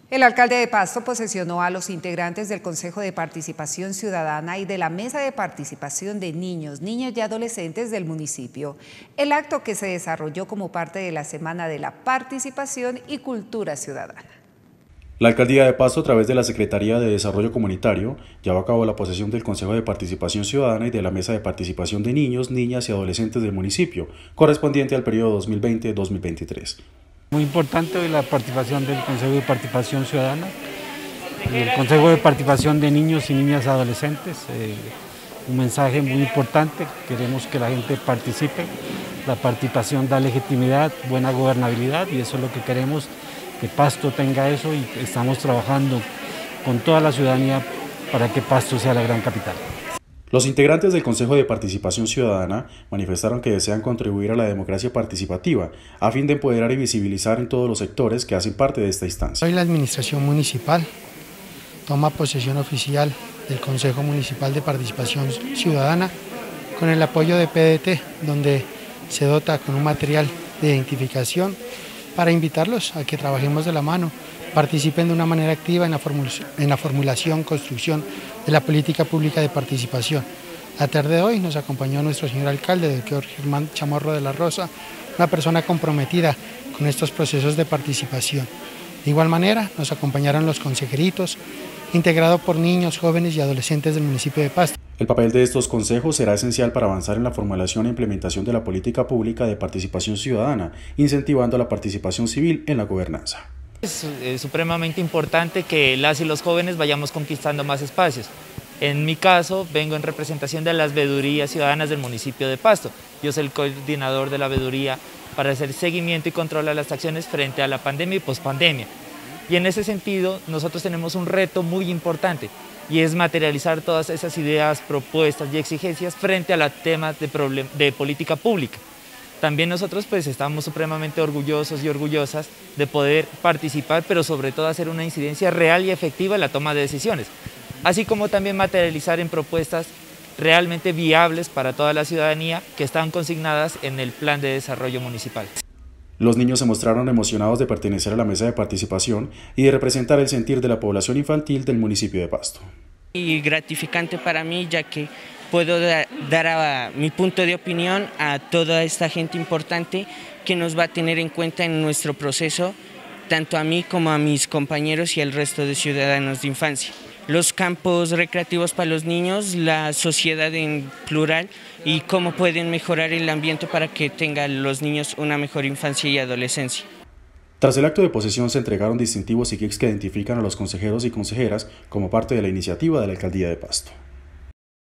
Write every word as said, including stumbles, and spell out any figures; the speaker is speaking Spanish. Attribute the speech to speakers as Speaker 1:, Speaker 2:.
Speaker 1: El alcalde de Pasto posesionó a los integrantes del Consejo de Participación Ciudadana y de la Mesa de Participación de Niños, Niñas y Adolescentes del municipio. El acto, que se desarrolló como parte de la Semana de la Participación y Cultura Ciudadana.
Speaker 2: La Alcaldía de Pasto, a través de la Secretaría de Desarrollo Comunitario, llevó a cabo la posesión del Consejo de Participación Ciudadana y de la Mesa de Participación de Niños, Niñas y Adolescentes del municipio, correspondiente al periodo dos mil veinte a dos mil veintitrés.
Speaker 3: Muy importante la participación del Consejo de Participación Ciudadana, el Consejo de Participación de Niños y Niñas Adolescentes, eh, un mensaje muy importante, queremos que la gente participe, la participación da legitimidad, buena gobernabilidad y eso es lo que queremos, que Pasto tenga eso y estamos trabajando con toda la ciudadanía para que Pasto sea la gran capital.
Speaker 2: Los integrantes del Consejo de Participación Ciudadana manifestaron que desean contribuir a la democracia participativa a fin de empoderar y visibilizar en todos los sectores que hacen parte de esta instancia.
Speaker 4: Hoy la Administración Municipal toma posesión oficial del Consejo Municipal de Participación Ciudadana con el apoyo de P D T, donde se dota con un material de identificación para invitarlos a que trabajemos de la mano, participen de una manera activa en la, en la formulación, construcción de la política pública de participación. La tarde de hoy nos acompañó nuestro señor alcalde, doctor Germán Chamorro de la Rosa, una persona comprometida con estos procesos de participación. De igual manera nos acompañaron los consejeritos, integrados por niños, jóvenes y adolescentes del municipio de Pasto.
Speaker 2: El papel de estos consejos será esencial para avanzar en la formulación e implementación de la política pública de participación ciudadana, incentivando la participación civil en la gobernanza.
Speaker 5: Es, es supremamente importante que las y los jóvenes vayamos conquistando más espacios. En mi caso, vengo en representación de las veedurías ciudadanas del municipio de Pasto. Yo soy el coordinador de la veeduría para hacer seguimiento y control a las acciones frente a la pandemia y pospandemia. Y en ese sentido, nosotros tenemos un reto muy importante, y es materializar todas esas ideas, propuestas y exigencias frente a los temas de, de política pública. También nosotros pues estamos supremamente orgullosos y orgullosas de poder participar, pero sobre todo hacer una incidencia real y efectiva en la toma de decisiones, así como también materializar en propuestas realmente viables para toda la ciudadanía que están consignadas en el Plan de Desarrollo Municipal.
Speaker 2: Los niños se mostraron emocionados de pertenecer a la mesa de participación y de representar el sentir de la población infantil del municipio de Pasto.
Speaker 6: Y gratificante para mí, ya que puedo da, dar a, mi punto de opinión a toda esta gente importante que nos va a tener en cuenta en nuestro proceso, tanto a mí como a mis compañeros y al resto de ciudadanos de infancia. Los campos recreativos para los niños, la sociedad en plural y cómo pueden mejorar el ambiente para que tengan los niños una mejor infancia y adolescencia.
Speaker 2: Tras el acto de posesión se entregaron distintivos y kits que identifican a los consejeros y consejeras como parte de la iniciativa de la Alcaldía de Pasto.